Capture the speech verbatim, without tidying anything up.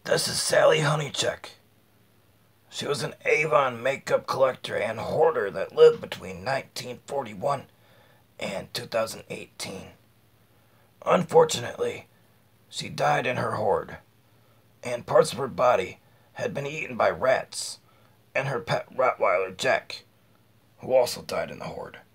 This is Sally Honeycheck. She was an Avon makeup collector and hoarder that lived between nineteen forty-one and two thousand eighteen. Unfortunately, she died in her hoard, and parts of her body had been eaten by rats and her pet Rottweiler Jack, who also died in the hoard.